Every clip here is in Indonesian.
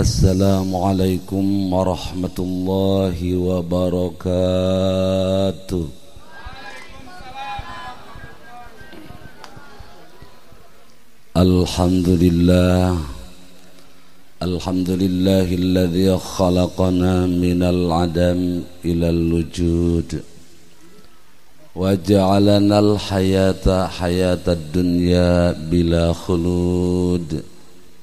Assalamualaikum warahmatullahi wabarakatuh. Alhamdulillah, alhamdulillahilladzi khalaqana minal adam ilal wujud wa ja'alana al-hayata hayatad dunya bila khulud.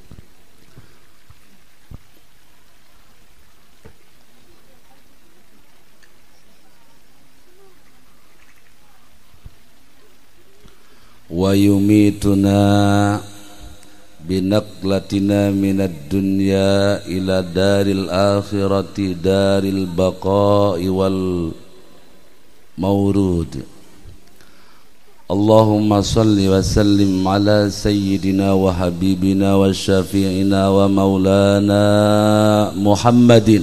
Wa yumituna binaqlatina minad dunya ila daril akhirati daril baqa'i wal mawrud. Allahumma salli wa sallim ala sayyidina wa habibina wa syafi'ina wa maulana Muhammadin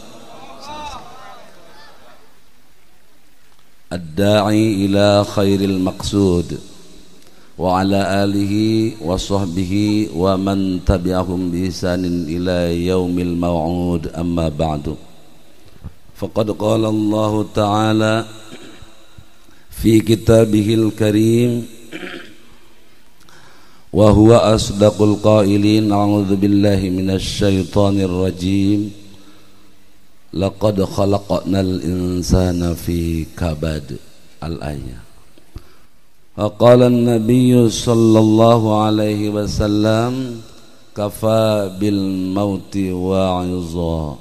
ad-da'i ila khairil maqsud wa ala alihi wa sahbihi wa man tabi'ahum bi ihsanin ila yaumil maw'ud, amma ba'du. Faqad qala Allah ta'ala fi kitabihil karim wa huwa asdaqul qailin, a'udzu billahi minasy syaithanir rajim, laqad khalaqnal insana fi kabad, al-ayah. Qala an-nabiy sallallahu alaihi wasallam kafa bil mauti wa'iza.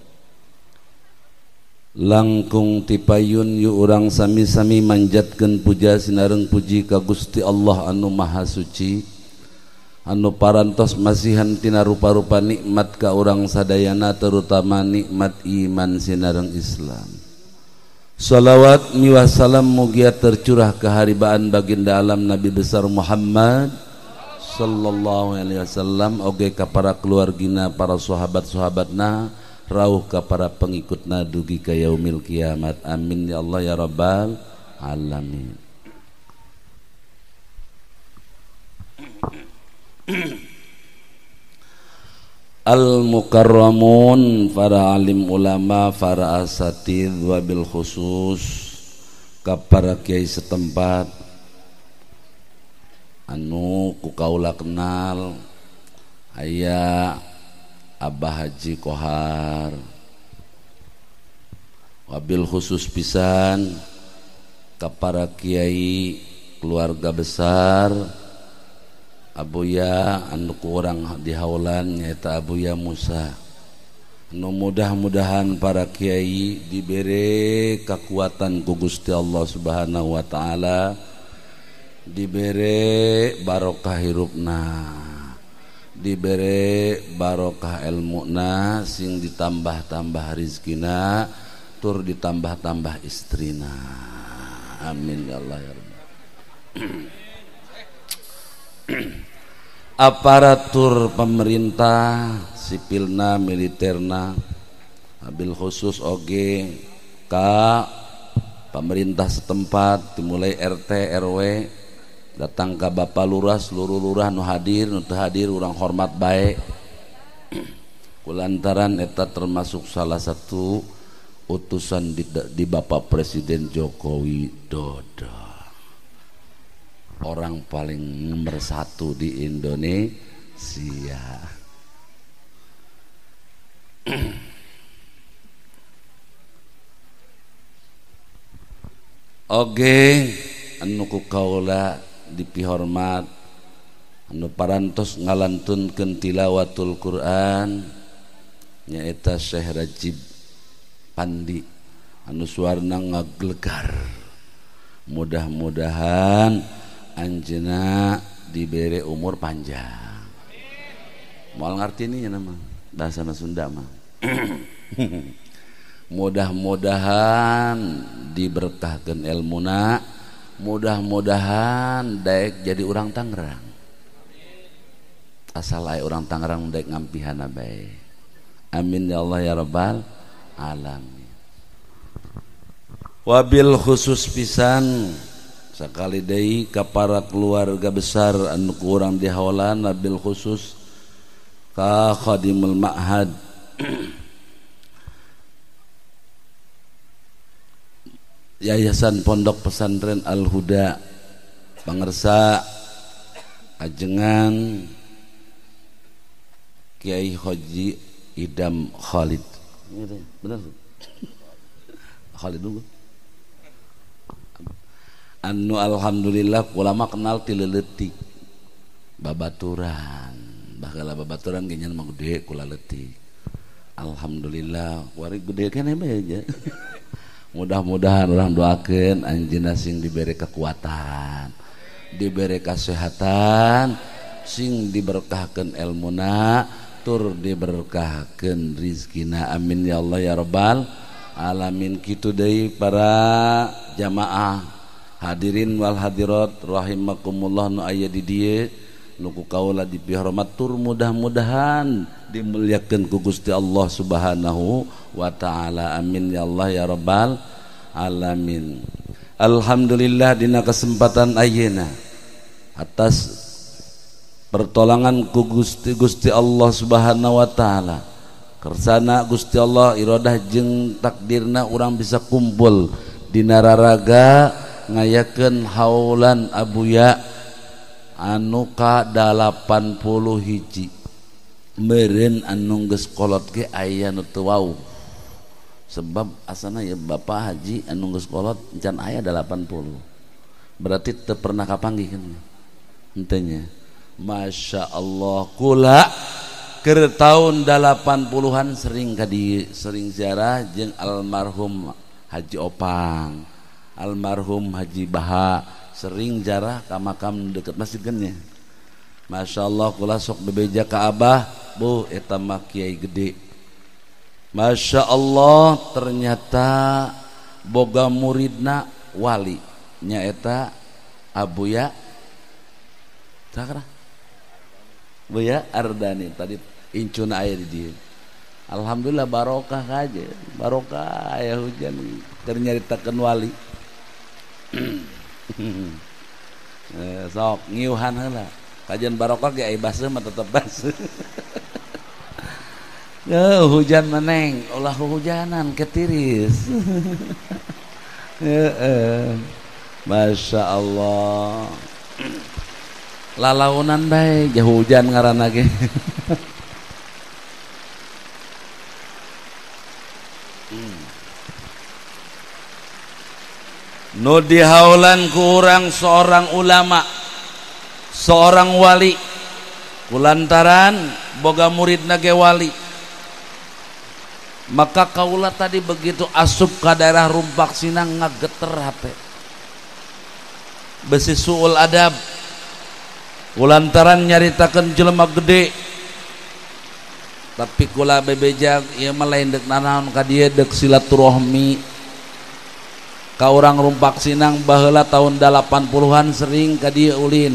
Langkung tipayun yu urang sami-sami manjatkeun puja sinareng puji ka Gusti Allah anu maha suci, anu parantos masihan tina rupa-rupa nikmat ka urang sadayana, terutama nikmat iman sinareng Islam. Salawat miwah salam mugia tercurah keharibaan baginda alam Nabi besar Muhammad sallallahu alaihi wasallam, oge ka para keluargina, para sahabat-sahabatna, rauh ka para pengikutna dugi ka yaumil kiamat. Amin ya Allah ya rabbal alamin. Al-mukarramun, para alim ulama, para asatid, wabil khusus ka para kiai setempat anu ku kaula kenal, aya Abah Haji Kohar, wabil khusus pisan ka para kiai keluarga besar Abuya anu kurang dihaulan nyaeta Abuya Musa. Nu mudah-mudahan para kiai dibere kekuatan ku Gusti Allah Subhanahu wa taala, dibere barokah hirupna, dibere barokah ilmuna, sing ditambah-tambah rizkina, tur ditambah-tambah istrina. Amin ya Allah ya Rabb. Aparatur pemerintah, sipilna, militerna, abil khusus oge ka pemerintah setempat, dimulai RT RW, datang ke Bapak Lurah, seluruh lurah nu hadir, nu teu hadir urang hormat bae. Kulantaran eta termasuk salah satu utusan di Bapak Presiden Joko Widodo, orang paling nomor 1 di Indonesia. Oge anu ku kaula dipihormat, anu parantos ngalantunkeun tilawatul Quran nyaeta Syekh Rajib Pandi, anu suarna ngaglegar. Mudah-mudahan anjeunna dibere umur panjang. Moal ngartininya nama bahasa Sunda mah. Mudah-mudahan diberkahkeun ilmuna, mudah-mudahan daek jadi orang Tangerang. Asal aya orang Tangerang daek ngampihana bae. Amin ya Allah ya rabbal alamin. Wabil khusus pisan sakali deui ka para keluarga besar anu kurang dihawalan, wabil khusus ka khadimul ma'had Yayasan Pondok Pesantren Al-Huda pangersa ajengan Kiai Haji Idam Khalid. Benar. Khalid dulu. Anu alhamdulillah ulama kenal ti leuletik. Babaturan. Bakal babaturan ge nyan mah gede kula leutik. Alhamdulillah wari gede keneh bae aja. Mudah-mudahan orang doakeun anjeunna sing diberi kekuatan, diberi kesehatan, sing diberkahkeun ilmuna, tur diberkahkeun rizkina. Amin ya Allah ya rabbal alamin. Kitu deui para jamaah hadirin wal hadirat rahimakumullah nu aya di dieu nu ku kaula dipihormat, tur mudah-mudahan dimuliakeun ku Gusti Allah Subhanahu wa taala. Amin ya Allah ya rabbal alamin. Alhamdulillah dina kesempatan ayeuna atas pertolongan ku Gusti Allah Subhanahu wa taala, kersana Gusti Allah iradah jeung takdirna urang bisa kumpul dina raraga ngayakeun haulan abuya anu ka 80 hiji. Meureun anu geus kolot ge aya nu teu wau, sebab asana ya Bapak Haji anu geus kolot encan aya 80, berarti teu pernah kapanggih kan henteu nya. Masya Allah kula keur taun 80-an sering ka dieu, sering ziarah jeung almarhum Haji Opang, almarhum Haji Baha, sering ziarah ka makam deket masjid kan nya. Masya Allah kula sok bebeja ka Abah, bu eta mah kiai gede. Masya Allah ternyata boga muridna wali nyaeta Abuya sakra Buya Ardani tadi incuna aya di dieu. Alhamdulillah barokah aja, barokah aya hujan keur nyaritakeun wali. Sok ngiuhan heula kajian barokah ge aya baseuh mah tetep baseuh. Hujan meneng, ulah hujanan ketiris. Masya Allah. Lalaunan bae, jah hujan ngaranna ge. Nu dihaulan ku urang seorang ulama, seorang wali, kulantaran boga muridna ge wali. Maka kaula tadi begitu asup ke daerah Rumpak Sinang ngageter HP besi suul adab kulantaran nyaritakeun jelema gede, tapi kula bebejag ieu mah lain deuk nanaon ka dieu, deuk silaturahmi ka urang Rumpak Sinang. Baheula tahun 80-an sering ka dieu ulin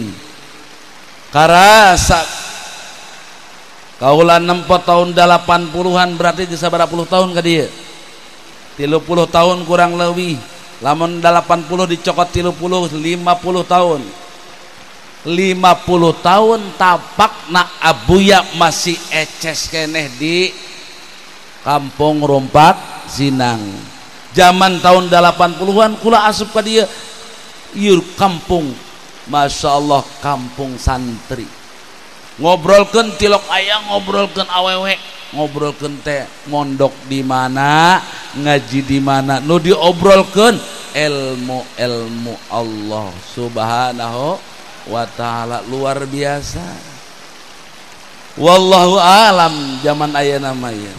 karasa. Kaula nempo tahun 80-an berarti di sabaraha puluh tahun ka dieu, 30 tahun kurang leuwih. Lamun 80 dicokot 30, 50 tahun, 50 tahun tapakna Abuya masih eces keneh di kampung Rumpak Sinang. Zaman tahun 80-an kula asup ka dieu, ieu kampung Masya Allah kampung santri. Ngobrolkeun tilok aya, ngobrolkeun awewe, ngobrolkeun teh mondok di mana, ngaji di mana, nu diobrolkeun ilmu Allah Subhanahu wa taala luar biasa. Wallahu alam zaman ayeuna mah ya.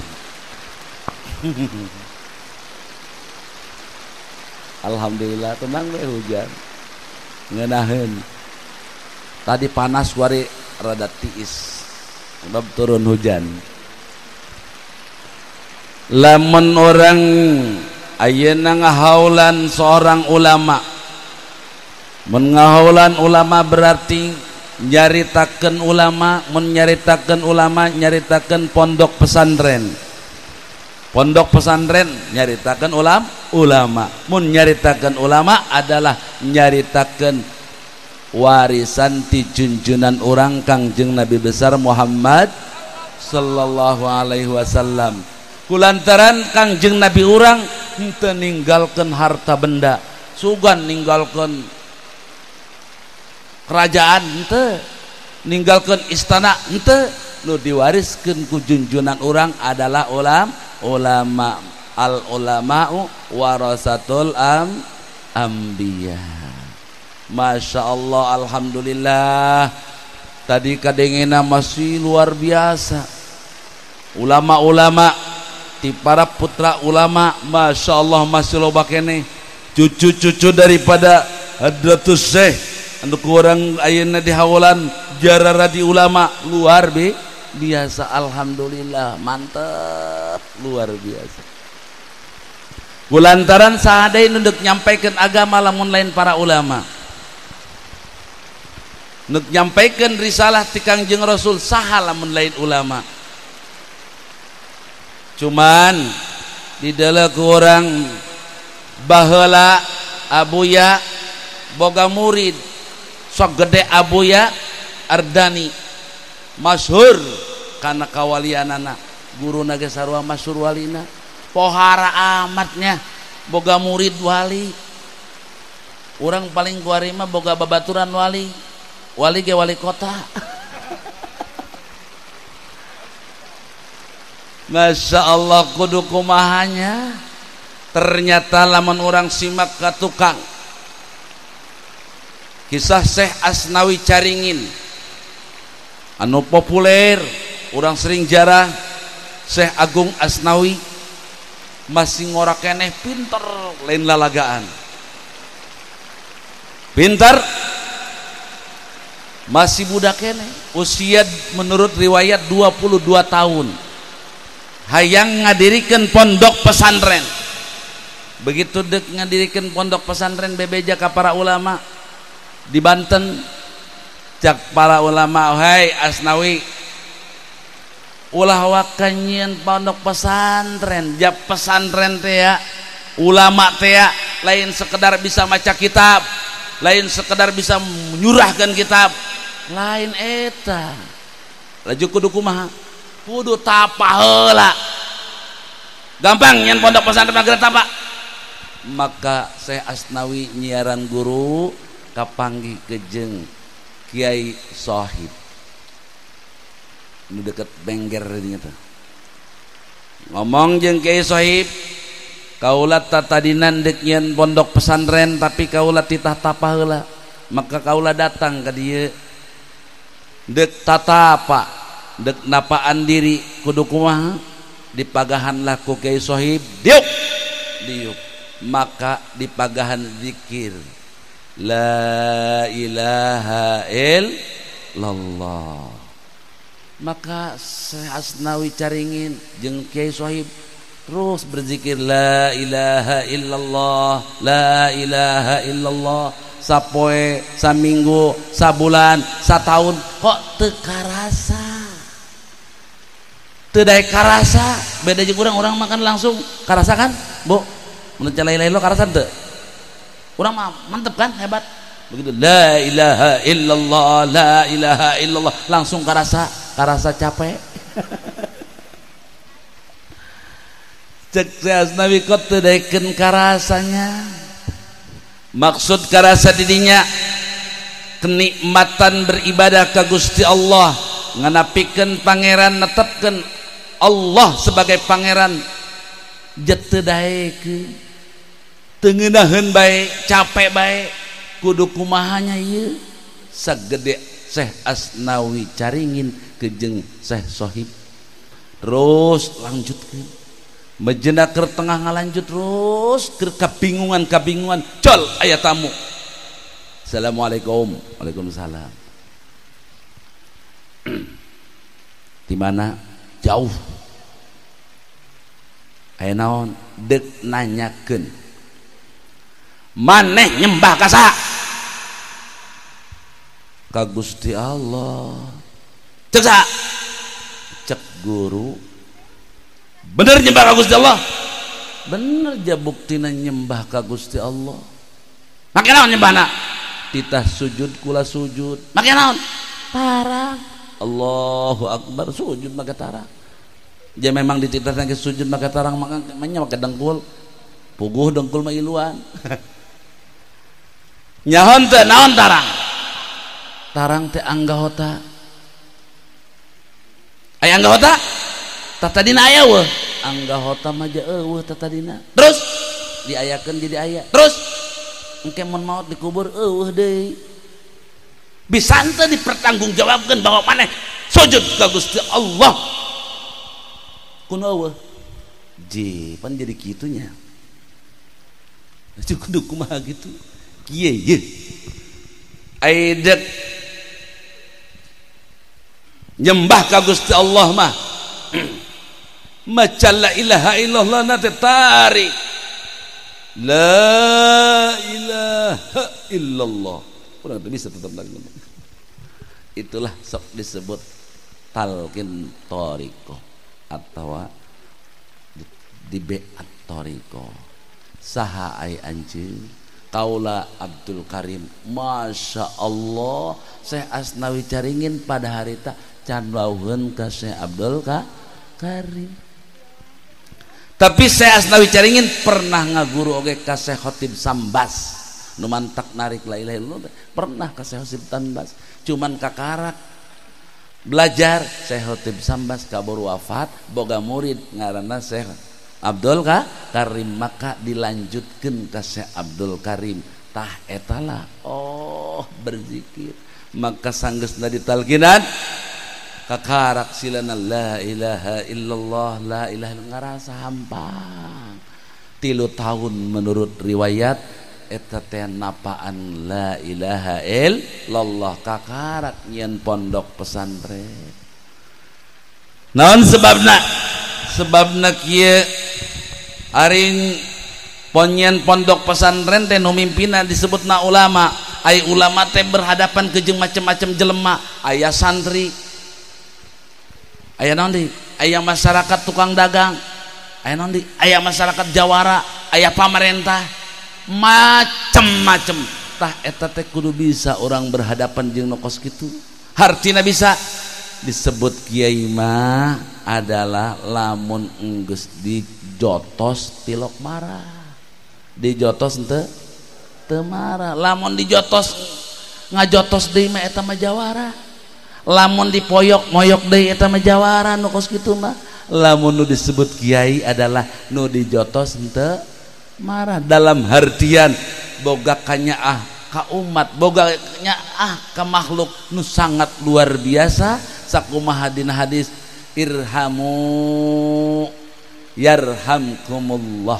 Alhamdulillah tenang we hujan. Ngeunaheun. Tadi panas wari rada tiis sebab turun hujan. Lamun orang ayeuna ngahaulan seorang ulama, mun ngahaulan ulama berarti nyaritakeun ulama, mun nyaritakeun ulama nyaritakeun pondok pesantren. Pondok pesantren nyaritakeun ulama, mun nyaritakeun ulama adalah nyaritakeun warisan ti junjunan orang Kangjeng Nabi besar Muhammad sallallahu alaihi wasallam. Kulantaran Kangjeng Nabi urang henteu ninggalkeun harta benda, sugan ninggalkeun kerajaan henteu, ninggalkeun istana henteu, nu diwariskeun ku junjunan urang adalah ulama. Al ulama'u warasatul anbiya. Masya Allah, alhamdulillah. Tadi kadengena masih luar biasa. Ulama-ulama ti para putra ulama, masya Allah masih loba keneh. Cucu-cucu daripada Hadratus Syekh anu kurang ayeuna di hawalan jarara di ulama luar biasa. Alhamdulillah, mantep, luar biasa. Kulantaran sahadai nunduk nyampaikan agama lamun lain para ulama, nuk nyampaikan risalah ti Kangjeng Rasul saha lamun lain ulama. Cuman di dalam kurang baheula abuya boga murid sok gede abuya Ardani masyhur karena kawalianana, guru ge sarua masyhur walina. Pohara amatnya boga murid wali. Orang paling kuarima boga babaturan wali ge wali kota. Masya Allah, kudu kumahanya. Ternyata lamun orang simak ka tukang kisah Syekh Asnawi Caringin anu populer, orang sering jarah Syekh Agung Asnawi masih ngorak keneh pinter lain lalagaan, pinter masih budak keneh, usia menurut riwayat 22 tahun, hayang ngadirikan pondok pesantren. Begitu dek ngadirikan pondok pesantren bebeja ka para ulama di Banten, cak para ulama, hai Asnawi ulah wakanyin pondok pesantren, jap pesantren teh ya, ulama teh ya, lain sekedar bisa maca kitab, lain sekedar bisa menyurahkan kitab, lain eta. Laju kudu kumaha? Kudu tapa heula. Gampang nyen pondok pesantren mageura tapa. Maka Syekh Asnawi nyiaran guru kapanggih kejeng Kiai Sohib nu deket Bengger dinya teh. Ngomong jeung Kiai Sohib, kaula tatadinan dek nyen pondok pesantren tapi kaula titah tapa heula. Maka kaula datang ka dieu dek tatapa, dek napaan diri kudu kumaha? Dipagahanlah ku Kiai Sohib, diuk. Maka dipagahan zikir la ilaha illallah. Maka Syekh Asnawi Caringin jeung Kiai Sohib terus berzikir la ilaha illallah, la ilaha illallah, sapoe, saminggu, sabulan, satahun, kok teu karasa, teu daek karasa. Beda jeung urang makan langsung karasa kan, Bu? Mun calai-lai lo karasa teu? Urang mah mantep kan, hebat. Begitu la ilaha illallah, la ilaha illallah, langsung karasa capek. Cek Asnawi kok teu daekeun karasanya. Maksud karasa didinya kenikmatan beribadah ka Gusti Allah, nganapikeun pangeran, netepkeun Allah sebagai pangeran, jet teu daekeun, teu ngeunaheun bae, capek bae, kudu kumahanya ieu. Sagede Syekh Asnawi Caringin kejeng Syekh Sohib terus lanjutkeun, mejena keur tengah ngalanjut terus keur kabingungan col aya tamu. Assalamualaikum. Waalaikumsalam. Di mana? Jauh. Aya naon? Dek nanyakeun, maneh nyembah ka saha? Ka Gusti Allah. Cek saha? Cek guru. Bener nyembah ka Gusti Allah? Bener ja buktina nyembah ka Gusti Allah. Make naon nyembahna? Titah sujud kula sujud. Make naon? Parang. Allahu Akbar sujud make tarang. Dia memang dititahkan ke sujud make tarang makanya make dengkul. Puguh dengkul mah iluan. Nyahon teh naon tarang? Tarang teh anggahota. Aya anggahota? Tatadina aya weuh. Anggahota mah je eueuh tatadina. Terus diayakeun jadi aya. Terus engke mun maot dikubur eueuh deui. Bisa teu dipertanggungjawabkeun bahwa maneh sujud ka Gusti Allah. Kunaon eueuh? Ji, pan jadi kitunya. Kudu kumaha gitu. Kieu ye. Aidek nyembah ka Gusti Allah mah maca la ilaha illallah nate tarik la ilaha illallah kurang bisa tetap lagi ngomong. Itulah sok disebut talqin thariqah atau di beat thariqah. Saha ai anjeun Kaula Abdul Karim, Masya Allah Syekh Asnawi caringin pada hari tak can bauheun ka Syekh Abdul Karim. Tapi Syekh Asnawi caringin pernah ngaguru oge ka Syekh Khotib Sambas nu mantak narik la ilaha illallah, pernah ka Syekh Khotib Sambas cuman kakarak belajar. Syekh Khotib Sambas kabur wafat boga murid ngaranna Syekh Abdul Karim, maka dilanjutkan ke Syekh Abdul Karim tah etalah berzikir maka sanggeusna ditalkinan kakarak silana la ilaha illallah la ilaha illallah ngarasa hampang 3 tahun menurut riwayat eta teh napaan la ilaha illallah kakarak nyen pondok pesantren. Naon sebabna kieu aring ponyen pondok pesantren teh nu mimpina disebutna ulama. Ai ulama teh berhadapan ke jeung macam-macam jelema, aya santri, aya naon deui, aya masyarakat tukang dagang, aya naon deui, aya masyarakat jawara, aya pamarentah, macem-macem. Tah eta teh kudu bisa orang berhadapan jeung nu kos kitu. Hartina bisa disebut kiai mah adalah lamun enggeus dijotos tilok marah, dijotos teu marah. Lamun dijotos ngajotos deui mah eta mah jawara, lamun dipoyok moyok deui eta mah jawara nu kos kitu mah. Lamun nu disebut kiai adalah nu dijotos teu marah, dalam artian boga kanyaah ka umat, boga nyaah ka makhluk nu sangat luar biasa. Sakumaha dina hadis irhamu yarhamkumullah,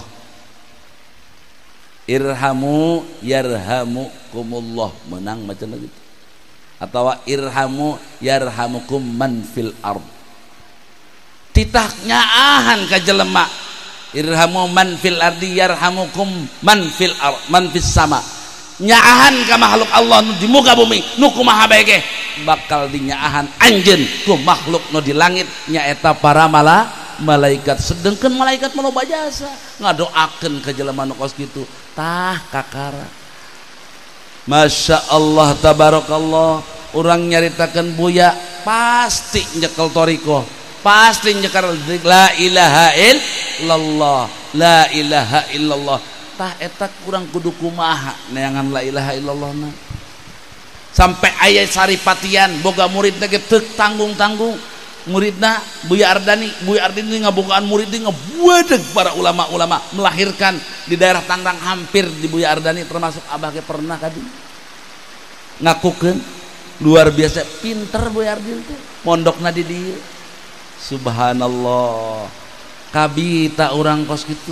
irhamu yarhamukumullah, menang macam gitu, atau irhamu yarhamukum man fil ard. Titah nyaahan ka jelema, irhamu man fil ardi yarhamukum man fil ard, man fis sama. Nyaahan ka makhluk Allah nu di muka bumi nu kumaha bae ge bakal dinyaahan anjeun ku makhluk nu di langit nyaeta para malaikat. Sedengkeun malaikat mah loba jasa ngadoakeun ka jelema nu kos kitu tah kakara. Masya Allah tabarakallah. Urang nyaritakeun buya pasti nyekel toriko, pasti nyekel la ilaha illallah, la ilaha illallah. Tah eta kurang kudu kumaha neangan la ilaha illallah na. Sampai aya saripatian boga muridna ge teu tanggung-tanggung. Muridna Buya Ardani ngabogaan murid ngabuadeg para ulama-ulama melahirkan di daerah Tangerang hampir di Buya Ardani termasuk abah ge pernah kadi. Ngakukeun luar biasa pinter Buya Ardani teh. Mondokna di dieu. Subhanallah. Kabita urang kos kitu.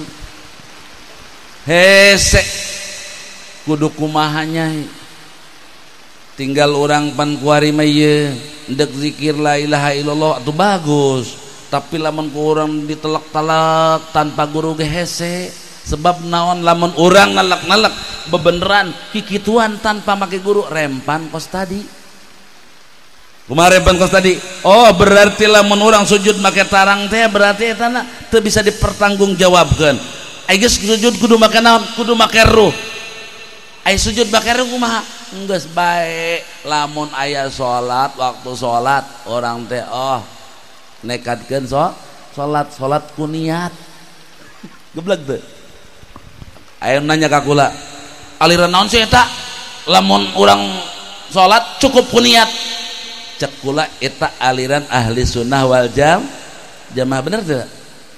Hese kudu kumahanya tinggal orang pan kuari mah ieu endek zikir la ilaha illallah atuh bagus, tapi lamun ku urang ditelek-telek tanpa guru ge hese. Sebab naon lamun urang nalek-nalek bebeneran kikituan tanpa make guru rempan kos tadi. Kumaha rempan kos tadi? Oh berarti lamun urang sujud make tarang teh berarti eta teu bisa dipertanggungjawabkeun. Ai geus sujud kudu make naon? Kudu make ruh. Ai sujud make ruh kumaha? geus bae lamun aya salat waktu salat orang teh nekatkeun salat ku niat geblek teu aya nanya ka kula aliran naon sih eta lamun urang salat cukup ku niat cek kula eta aliran ahli sunnah wal jamaah bener teu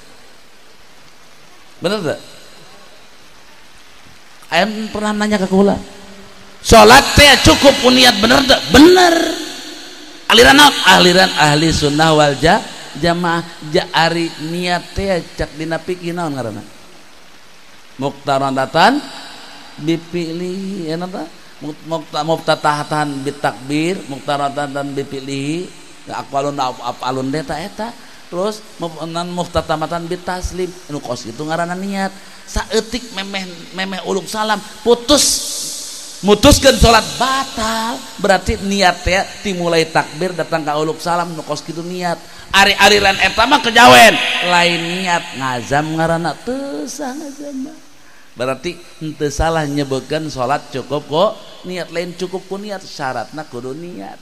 aya pernah nanya ka kula salat teh cukup ku niat bener teu bener aliran naon aliran ahli sunnah wal jamaah ari niat teh cak dina fikih naon ngaranna muqtaradatan bipilih eta muqtatahatan bitakbir muqtaradatan bipilih aqwalun deta eta terus muftatamatan bitaslim nu kos itu ngaranna niat saeutik memeh uluk salam mutuskeun salat batal berarti niat teh dimulai takbir datang ka uluk salam nu kos kitu niat ari-ariran eta mah kejawen lain niat ngazam ngaranna teu sah ngazam berarti henteu salah nyebutkeun salat cukup kok niat lain cukup ku niat syaratna kudu niat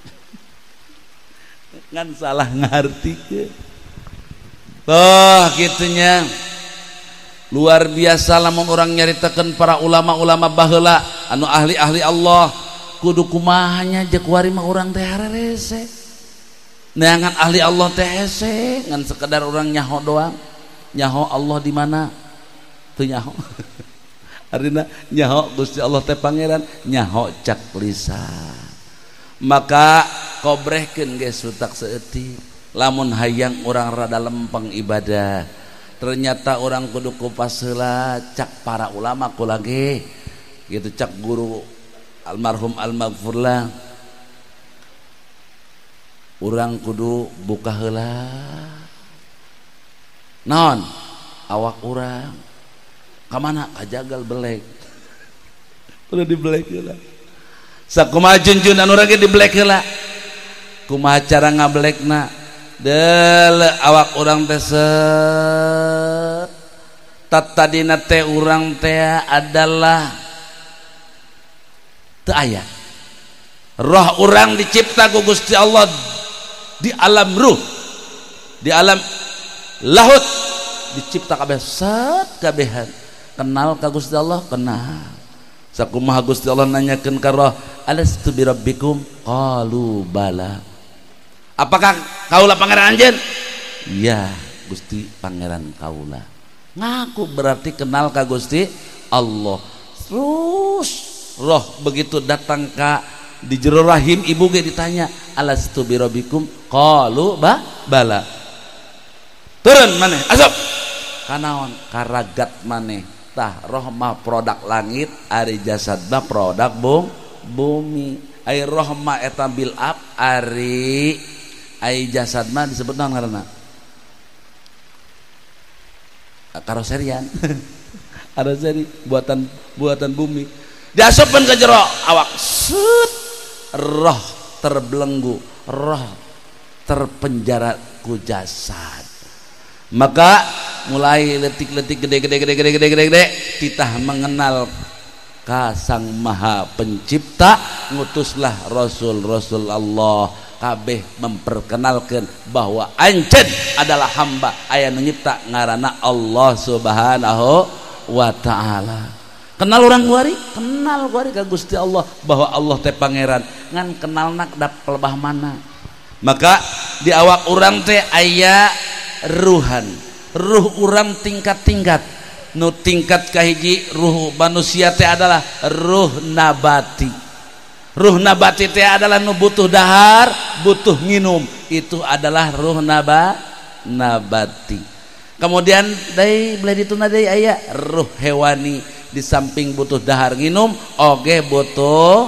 ngan salah ngartikeun gitunya luar biasa lamun orang nyaritakeun para ulama-ulama baheula anu ahli-ahli Allah kudu kumahanya jeung kuari mah urang teh harerese neangan ahli Allah teh hese ngan sekedar orang nyaho doang nyaho Allah di mana teu nyaho arina nyaho Gusti Allah teh pangeran nyaho cak lisan maka kobrehkeun ge sutak seeutik lamun hayang urang rada lempeng ibadah ternyata orang kudu kupas heula cak para ulama kula ge gitu cak guru almarhum almaghfurlah urang kudu buka heula naon awak urang kamana kajagal belek udah dibelek heula sakumaha junjunan urang ge dibelek heula kumaha cara ngablekna deuleu awak urang teh set tatadina teh urang teh adalah teu aya roh urang dicipta ku Gusti Allah di alam ruh di alam lahut dicipta kabeh set kabehan kenal ka Gusti Allah kenal sakumaha Gusti Allah nanyakeun ka roh alastu bi rabbikum qalu bala apakah kaula pangeran anjeun iya Gusti pangeran kaula ngaku berarti kenal ka Gusti Allah terus roh begitu datang ka di jero rahim ibu ge ditanya alastu bi rabbikum qalu bala turun maneh asap kanaon karagat maneh tah roh mah produk langit ari jasad mah produk bumi ai roh mah eta build up ari ai jasad mah disebut naon ngaranna karoserian karoseri buatan bumi diasupkeun ka jero awak set roh terbelenggu roh terpenjara ku jasad maka mulai letik-letik gede titah mengenal ka Sang Maha Pencipta ngutuslah rasul-rasul Allah kabeh memperkenalkan bahwa anjeun adalah hamba aya nu nyipta ngaranna Allah Subhanahu wa taala. Kenal orang kuari ka Gusti Allah bahwa Allah teh pangeran ngan kenalna da pelebah mana. Maka di awak urang teh aya ruhan. Ruh urang tingkat-tingkat. Nu tingkat kahiji ruh manusia teh adalah ruh nabati. Ruh nabati teh adalah nu butuh dahar, butuh nginum. Itu adalah ruh nabati. Kemudian dari belah dituna deui aya ruh hewani, di samping butuh dahar nginum oge butuh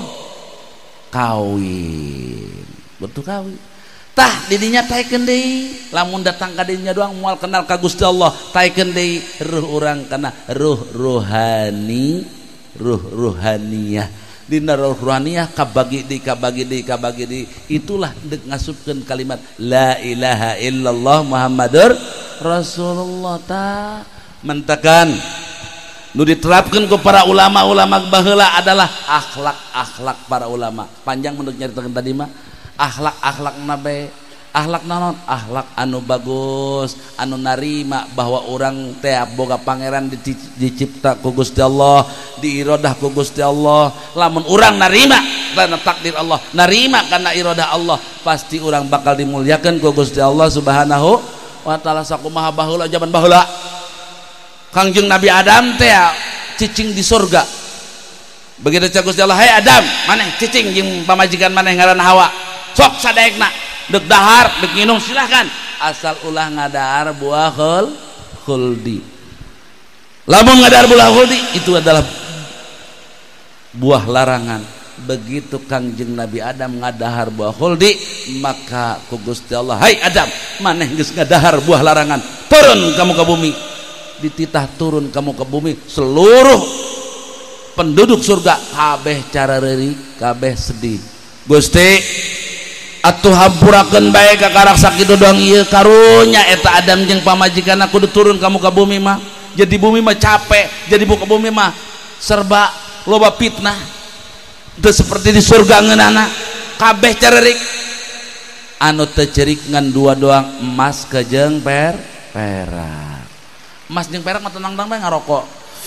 kawin. Butuh kawin. Tah didinya taikeun deui, lamun datang ka didinya doang moal kenal ka Gusti Allah, taikeun deui ruh urang kana ruh rohani, ruh rohaniyah. Dina ruh rohaniyah kabagi deui, itulah deuk ngasupkeun kalimat la ilaha illallah Muhammadur Rasulullah. Ta mentakan nu diterapkan ke para ulama-ulama baheula adalah akhlak para ulama. Panjang menurut nyaritakeun tadi mah akhlak nabe, akhlak naon, akhlak anu bagus, anu narima bahwa orang teh boga pangeran dicipta ku Gusti Allah, diirodah ku Gusti Allah. Lamun urang narima karena takdir Allah, narima karena irodah Allah, pasti orang bakal dimuliakan ku Gusti Allah Subhanahu wa taala. Sakumaha baheula zaman baheula Kangjeng Nabi Adam teh cicing di surga. Begitu cak Gusti Allah, "Hai Adam, maneh cicing jeung pamajikan maneh ngaranna Hawa. Sok sadaekna, deuk dahar, deuk nginum silahkan. Asal ulah ngadahar buah khuldi." Lamun ngadahar buah khuldi itu adalah buah larangan. Begitu Kangjeng Nabi Adam ngadahar buah khuldi, maka ku Gusti Allah, "Hai Adam, maneh geus ngadahar buah larangan. Turun kamu ke bumi." Dititah turun kamu ke bumi, seluruh penduduk surga kabeh carareurik, kabeh sedih. Gusti atuh hampurakeun bae ka karak sakitu doang ieu karunya eta Adam jeung pamajikanna kudu turun kamu ke bumi mah. Jadi bumi mah capek, jadi buka bumi mah serba loba fitnah. Teu seperti di surga ngeunana kabeh careurik. Anu teu ceurik ngan dua doang, emas ke jeung perak. Emas jeung perak mah tenang-tenang bae ngarokok.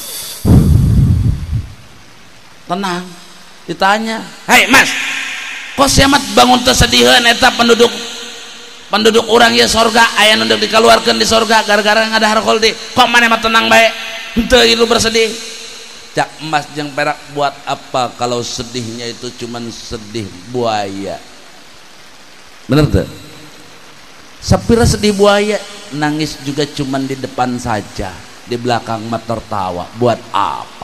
Tenang. Ditanya, "Hei Mas, kok siamat bangun teu sediheun eta penduduk urang ieu sorga aya nu deuk dikaluarkeun di sorga gara-gara ngadahar khuldi. Kok maneh mah tenang bae? Henteu ieu bersedih." Cak emas jeung perak buat apa kalau sedihnya itu cuman sedih buaya. Bener tuh? Sapira sedih buaya, nangis juga cuman di depan saja, di belakang mah tertawa. Buat apa?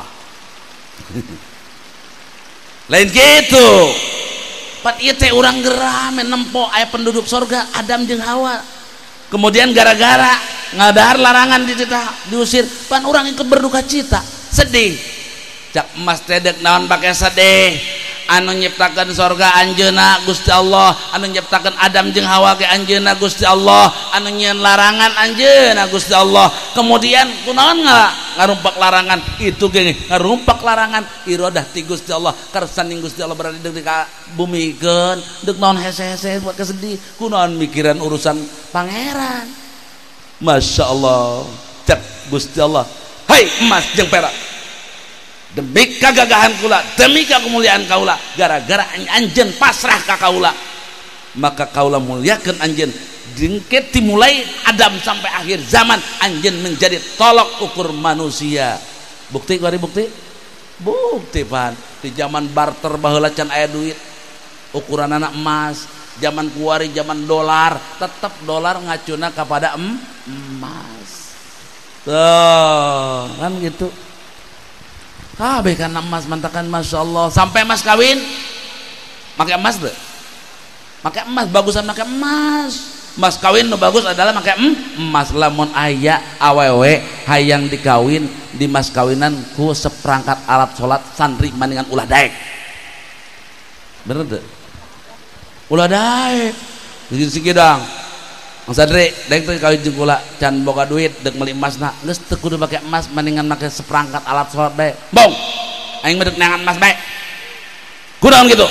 Lain gitu. Pat ieu teh urang geram nempo aya penduduk sorga Adam jeung Hawa. Kemudian gara-gara ngadahar larangan diusir, pan urang ikut berduka cita, sedih. Cak emas teh deuk naon pake sedih? Anu nyiptakeun sorga anjeunna Gusti Allah, anu nyiptakeun Adam jeung Hawa ge anjeunna Gusti Allah, anu nyieun larangan anjeunna Gusti Allah. Kemudian kunaon ngarumpak larangan? Itu ge ngarumpak larangan irodah ti Gusti Allah. Karsaning Gusti Allah berada di bumikeun, deuk naon hese-hese buat kesedih. Kunaon mikiran urusan pangeran. Masya Allah. Cak Gusti Allah, "Hai emas jeung perak, demi kegagahan kula, demi kemuliaan kaula, gara-gara anjeun pasrah ka kaula, maka kaula muliakeun anjeun. Dingket dimulai Adam sampai akhir zaman anjeun menjadi tolok ukur manusia." Bukti kuari bukti? Bukti pan. Di zaman barter baheula can aya duit, ukuran anak emas. Zaman kuari zaman dolar, tetap dolar ngacuna kepada emas. Tuh, kan gitu. Kabeh kana emas mantakan Masya Allah. Sampai emas kawin pakai emas deh, pakai emas, bagusan pakai emas. Emas kawin nu bagus adalah pakai emas. Lamun aya awewe hayang dikawin di mas kawinan ku seperangkat alat sholat santri maningan ulah daek. Bener deh, ulah daek sigidang santri daek teh kawin jeung kula can boga duit deuk meuli emasna, geus teu kudu make emas, mendingan make seperangkat alat sholat bae. Bong aing mah deuk neangan emas bae. Kunaon gitu?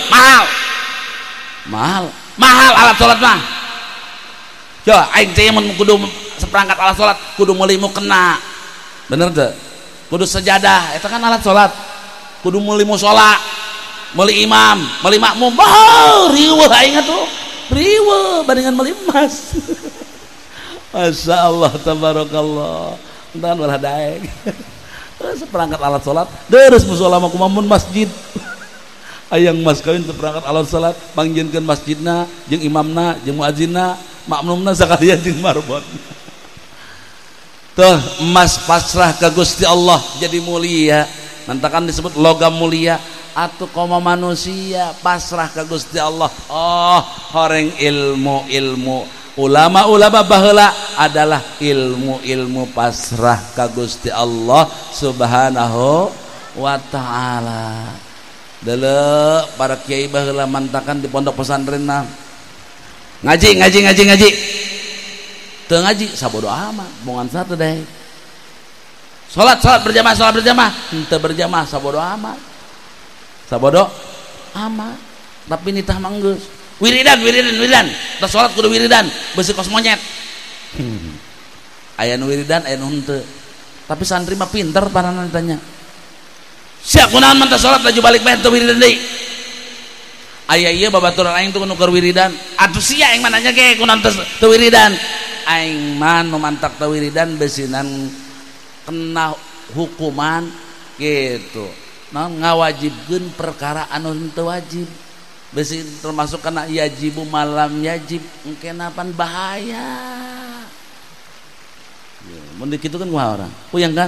Mahal alat sholat mah. Coba aing teh mun kudu seperangkat alat sholat kudu meuli mukena. Bener teu? Kudu sajadah eta kan alat sholat. Kudu meuli mushola, meuli imam, meuli makmum. Riweuh aing atuh. Riweuh bandingan meuli emas. Masya Allah tabarakallah. Entan walah daek. Seperangkat alat sholat deres mushola mah kumaha masjid. Hayang mas kawin seperangkat alat sholat pangjieunkeun masjidna jeung imamna jeung muadzinna makmumna sakalian jeung marbot. Tuh emas pasrah ka Gusti Allah jadi mulia. Nantakan disebut logam mulia. Atuh koma manusia pasrah ka Gusti Allah. Oh horeng ilmu ulama baheula adalah ilmu pasrah ka Gusti Allah Subhanahu wa ta'ala. Deuleu para kiai baheula mantakan di pondok pesantren mah ngaji teu ngaji sabodo amat bongan satu deh. Salat berjamaah henteu berjamaah sabodo amat tapi nitah manggeus wiridan tah salat kudu wiridan beusi kos monyet aya nu wiridan aya nu henteu tapi santri mah pinter paranana ditanya sia kunaon mah teh salat laju balik bae teu wiridan deui aya ieu babaturan aing teh nu keur wiridan atuh sia aing mah nanya ge kunaon teu wiridan aing mah nu mantak teu wiridan beusinan kena hukuman gitu naon ngawajibkeun perkara anu henteu wajib besi termasuk kana yajibu malam yajib engkena pan bahaya ya, mun dikitu kan kumaha orang puyeng kan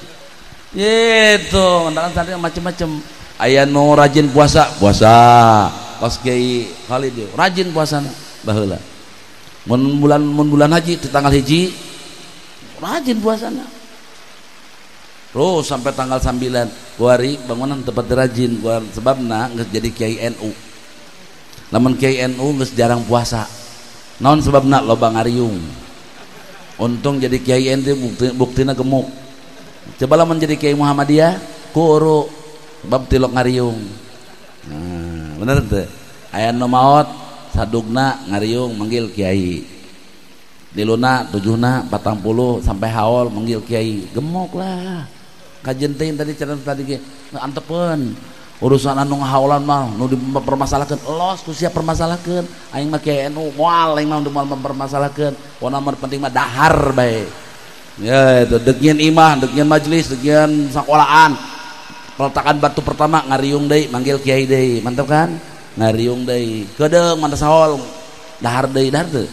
gitu ngandakan santri macem-macem aya nu rajin puasa kos Kiai Khalid yo rajin puasana baheula mun bulan haji di tanggal hiji rajin puasana terus sampai tanggal 9 kuari bangunan tempat rajin sebabna geus jadi Kiai NU lamun Kiai NU geus jarang puasa naon sebabna loba ngariung untung jadi Kiai NU buktina gemuk coba lamun jadi Kiai Muhammadiyah kuru bab tilok ngariung nah bener teu aya nu maot sadugna ngariung manggil Kiai diluna 7na 40 sampai haul manggil Kiai gemuk lah kajen teh tadi cerita tadi ge antepeun urusan anu ngahaulan mah nu dipermasalahkeun los ku sia permasalahkeun aing mah Kiai NU moal aing mah moal mempermasalahkeun pokona mah penting mah dahar bae ya itu degieun imah degieun majelis degieun sakolahan peletakan batu pertama ngariung deui manggil Kiai deui mantap kan ngariung deui kedeung mantap saol dahar deui dahar teu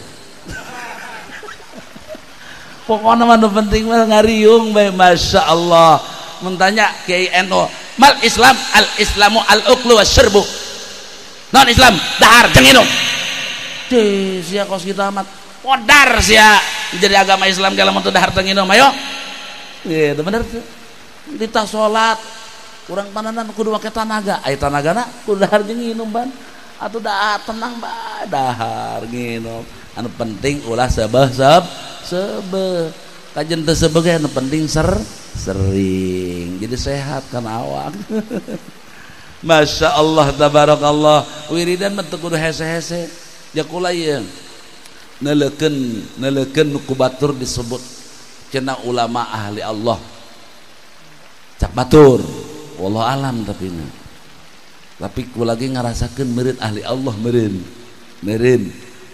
pokona mah nu penting mah ngariung bae masyaallah mentanya Kiai NU mal Islam al Islamu al uklu wasyurbu non Islam dahar jeung minum teh sia kos kita amat podar sia jadi agama Islam kalau mun teu dahar jeung minum ayo gitu bener tuh ditah salat urang pananan kudu make tanaga aya tanagana kudu dahar jeung minum ban atuh da tenang bae dahar nginum anu penting ulah sebeh kajen teu sebeh ge anu penting sering jadi sehat kan awak Masya Allah tabarakallah wiridan mah teu kudu hese-hese jakula ieu neleukeun ku batur disebut cenah ulama ahli Allah cak batur wallahu alam tapi ku lagi ngarasakeun meureun ahli Allah meureun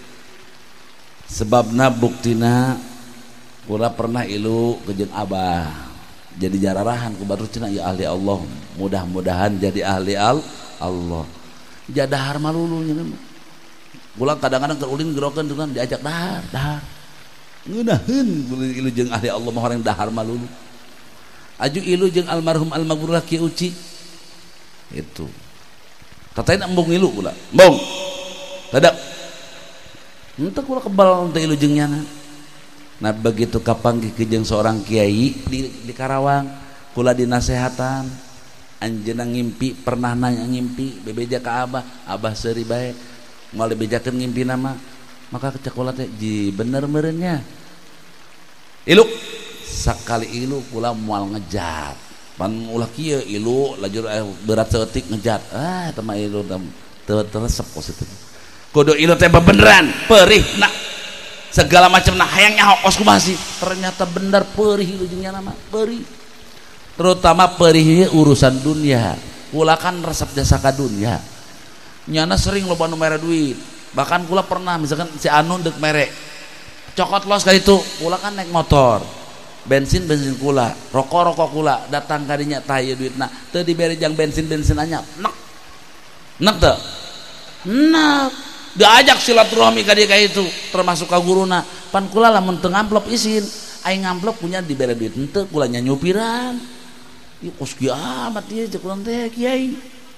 sebabna buktina kula pernah ilu ke jeung abah jadi jararahan ku batur cenah ya ahli Allah mudah-mudahan jadi ahli Allah jadahar malulu nya kula kadang-kadang keur ulin gerokeun dengan diajak dahar ngeunaheun ilu jeung ahli Allah mah horeng dahar malulu aju ilu jeung almarhum almaghfurlah Ki Uci itu tatain embung ilu kula embung dadak henteu kula kebal teh ilu jeung nyana. Nah begitu kapanggih ke jeung seorang kiai di Karawang kula dinasehatan anjeunna ngimpi pernah nanya ngimpi bebeja ka abah seuri bae moal dibejakeun ngimpina mah maka cek kula teh ji bener meureunnya ilu sakali ilu kula moal ngejat pan ulah kieu ilu lajur berat seutik ngejat teu mah ilu teu resep positif kudu ilu teh beneran perih nak segala macam nah hayang nyaho kos kumaha sih ternyata bener perih ilu jeung nya mah perih terutama perih urusan dunia kula kan resep jasa ka dunia nyana sering loba nu mere duit bahkan kula pernah misalkan si anu deuk mere cokot los ka itu kula kan naik motor bensin kula rokok kula datang ka dinya tah ieu duitna teu dibere jang bensin anyap nek teu nek diajak silaturahmi ka dia kayak itu termasuk ka guruna pan kula lamun teu ngamplop isin aing ngamplop punya dibere duit henteu kula nya nyupiran ieu kos kieu amat ieu cek urang teh kiai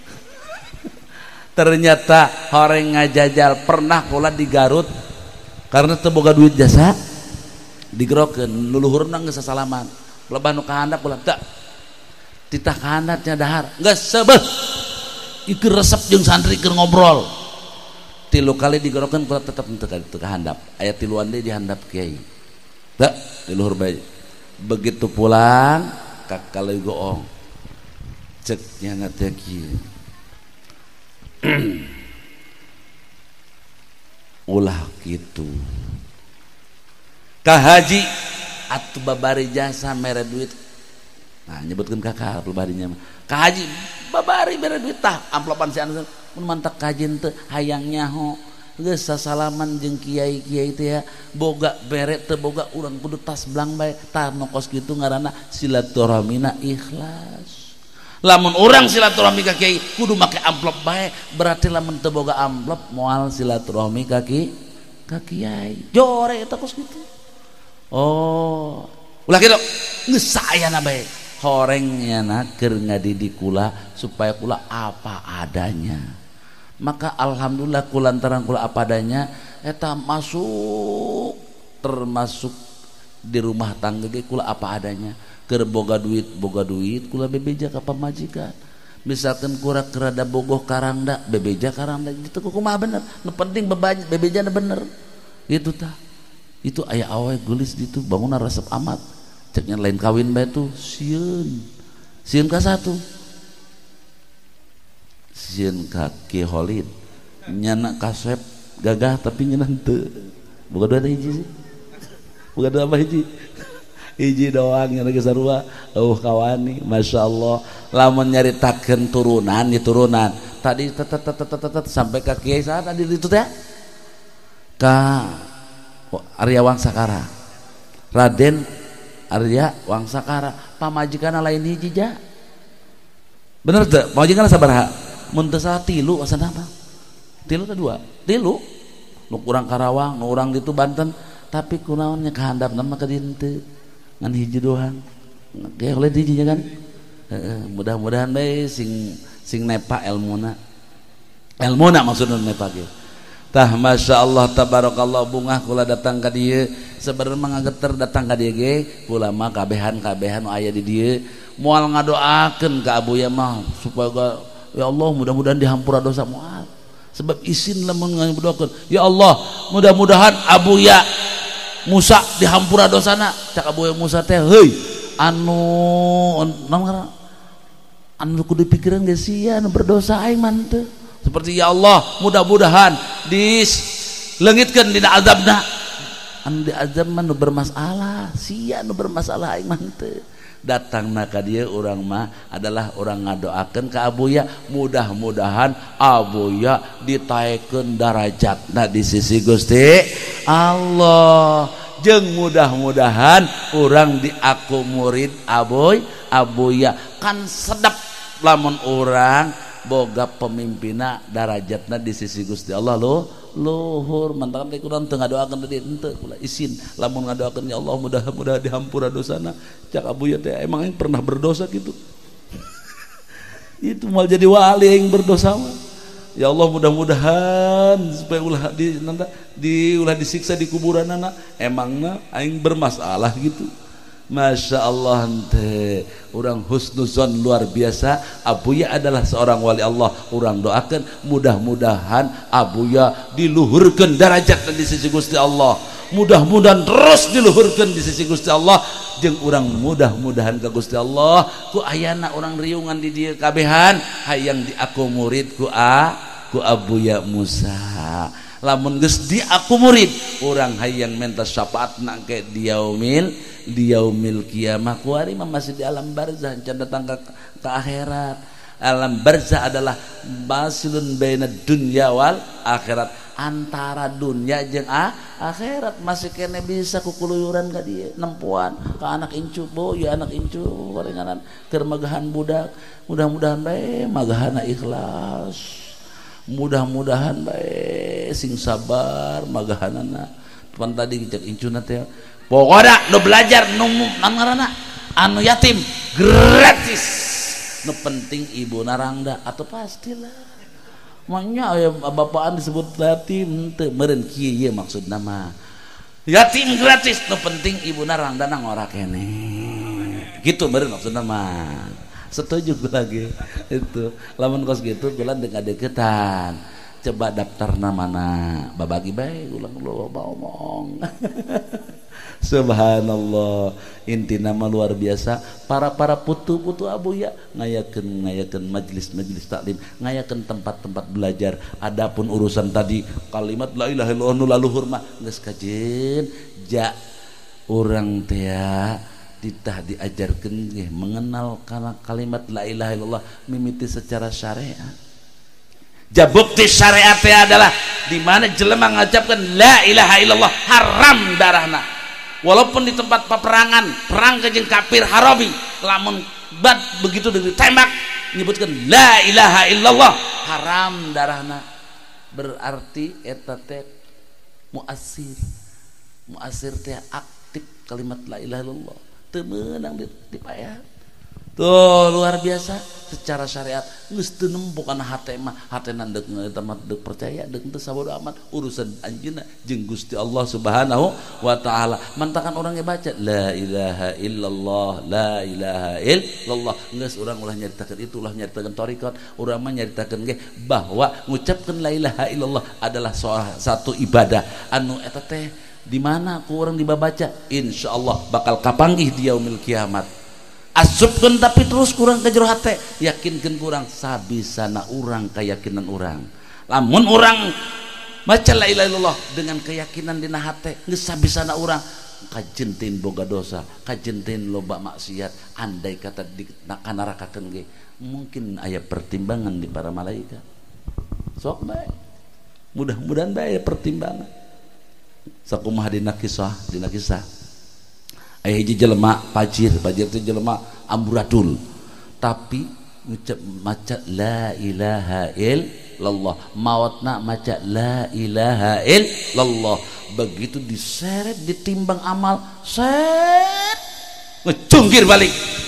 ternyata horeng ngajajal pernah kula di Garut karena teu boga duit jasa digerokeun luluhurna geus sasalaman lebah nu kahandap kula teu titah kahandapnya dahar geus sebeh ieu resep jeung santri keur ngobrol tilu kali digerokeun kula tetep teu kahandap aya tiluan deui dihandap kiai teu di luhur bae begitu pulang kakak goong ceknya nanti kieu ulah gitu ka haji atuh babari jasa mere duit nah nyebutkeun kakak babarinya mah ka haji babari mere duit tah amplopan si anu mun mantak kajen teu hayang nyaho geus sasalaman jeung kiai-kiai teh ya boga bere teu boga urang kudu tas belang bae tah nokos kitu ngaranna silaturahmina ikhlas. Lamun urang silaturahmi ka kiai kudu make amplop bae berarti lamun teu boga amplop moal silaturahmi ka kiai jore eta kos kitu. Oh ulah kitu geus saayana bae horengnya na keur ngadidik kula supaya kula apa adanya. Maka alhamdulillah kulantaran kula apa adanya eta masuk termasuk di rumah tangga ge kula apa adanya keur boga duit kula bebeja ka pamajikan misalkan kura kerada bogoh karangda bebeja karangda itu kumaha bener nu penting bebejana bener itu tah itu aya awe geulis ditu bangunan resep amat ceknya lain kawin bae tuh sieun ka satu sieun ka Ki Holid nyana kasep gagah tapi nyeunah teu boga dua hiji sih boga dua apa hiji doang yang lagi sarua kawani masya Allah lamun nyaritakeun turunan di turunan tadi sampai ke kiai saat tadi itu teh ka Arya Wangsakara Raden Arya Wangsakara pamajikanna lain hiji ja bener teu pamajikanna sabaraha mun teu salah 3 asana mah 3 teh 2 3 nu urang Karawang nu urang ditu Banten tapi kunaonnya kahandapna mah ka dieu teu ngan hiji doang kayak oleh hijinya kan mudah-mudahan bae sing nepa ilmuna maksudna nepa ge tah masya Allah tabarakallah bungah kula datang ka dieu sabenerna mah ngageter datang ka dieu ge kula mah kabehan nu aya di dieu moal ngadoakeun ka abuya mah supaya ya Allah mudah-mudahan dihampura dosa moal sebab isin lamun ngadoakeun ya Allah mudah-mudahan abuya Musa dihampura dosana cak abuya Musa teh heuy anu kudu pikiran geus sia anu berdosa aing mah teu seperti ya Allah mudah-mudahan dileungitkeun dina azabna anu diazab mah nu bermasalah sia nu bermasalah aing mah teu datangna ka dieu urang mah adalah urang ngadoakeun ka abuya mudah-mudahan abuya ditaekeun darajatna di sisi Gusti Allah jeung mudah-mudahan urang diaku murid abuya kan sedap lamun urang boga pemimpina darajatna di sisi Gusti Allah luhur mantakan teh kurang teu ngadoakeun tadi henteu kula isin lamun ngadoakeun ya Allah mudah-mudahan dihampura dosana cak abuya teh emang yang pernah berdosa gitu itu mal jadi wali yang berdosa mah ya Allah mudah-mudahan supaya ulah disiksa di kuburanna emangna aing bermasalah gitu. Masya Allah teh orang husnuzon luar biasa abuya adalah seorang wali Allah orang doakan mudah-mudahan abuya diluhurkan derajat di sisi Gusti Allah mudah-mudahan terus diluhurkan di sisi Gusti Allah jeung orang mudah-mudahan ke Gusti Allah ku ayana orang riungan di dieu kabehan hayang diaku murid ku abuya Musa lamun geus diaku murid orang hayang minta syafaatna ke diyaumil kiamah kuari mah masih di alam barzah can datang ke akhirat. Alam barzah adalah basilun baina dunya wal akhirat antara dunya jeung akhirat masih kene bisa kukuluyuran ka dieu nempuan ka anak incu boy anak incu gorenganan keur magahan budak mudah-mudahan bae magahana ikhlas mudah-mudahan bae sing sabar magahanana pan tadi cek incuna teh pokoknya nu belajar nu ngaranna anu yatim gratis nu penting ibu narangda atau pastilah maknya aya bapaan disebut yatim teu meureun kieu maksudna mah yatim gratis nu penting ibu narangda nang ora kene gitu meureun maksudna mah setuju gue lagi itu lamun kos gitu kula deket-deketan coba daftarna mana babagi bae ulang lo ngomong Subhanallah, inti nama luar biasa. Para putu abuya ngayakeun majelis taklim, ngayakeun tempat-tempat belajar. Adapun urusan tadi kalimat la ilaha illallah nu laluhur mah geus kajeun ja urang teh ditah diajarkeun ge mengenal kana kalimat la ilaha illallah mimiti secara syariat. Ja bukti syariat adalah di mana jelema ngajabkan la ilaha illallah haram darahna. Walaupun di tempat peperangan perang jeung kafir harabi lamun bad begitu ditembak nyebutkan la ilaha illallah haram darahna. Berarti eta teh muasir teh aktif kalimat la ilaha illallah teu meunang dipayah. Tuh luar biasa secara syariat geus teu nempo kana hate mah hatena deuk ngeutamah deuk percaya deuk teu sabodo amat urusan anjeunna jeung Gusti Allah Subhanahu wa taala. Mantakan urang baca la ilaha illallah la ilaha illallah geus urang ulah nyaritakeun itu ulah nyaritakeun tarekat urang mah nyaritakeun ge bahwa ngucapkeun la ilaha illallah adalah satu ibadah anu eta teh di mana ku urang dibabaca insyaallah bakal kapanggih di yaumil kiamat. Asupkeun tapi terus kurang ke jero hate yakinkeun kurang sabisana urang keyakinan urang. Lamun urang maca la ilaha illallah dengan keyakinan dina hate geus sabisana urang kajentin boga dosa kajentin loba maksiat andai kata dikanarakakeun ge mungkin aya pertimbangan di para malaikat. Sok bae mudah-mudahan bae pertimbangan. Sakumaha dina kisah aya hiji jelema fajir teh jelema amburadul tapi maca la ilaha illallah maotna maca la ilaha illallah begitu diseret ditimbang amal set ngecungkir balik